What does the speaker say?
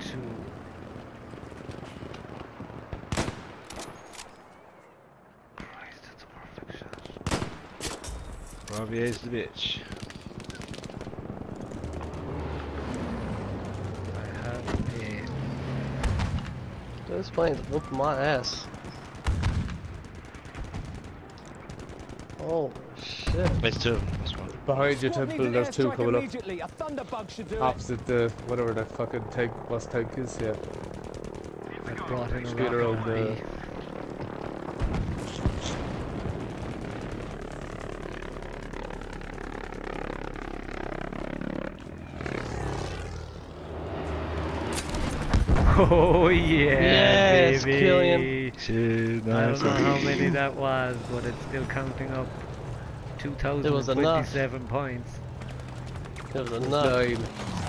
2. Christ, that's a perfect shot. Bravier's the bitch. I have a... This plane's whooping my ass. Oh shit. There's 2 of them, that's one. Behind you, Temple, there's 2 coming up. A thunderbug should do Opposite the, whatever that fucking tank, bus tank is, yeah. I brought in a Straight around rocket. the... Oh yeah, Yes, baby! Killian. Shit, I nice. don't know how many that was, but it's still counting up. It was enough. 2,027 points. It was enough. 9.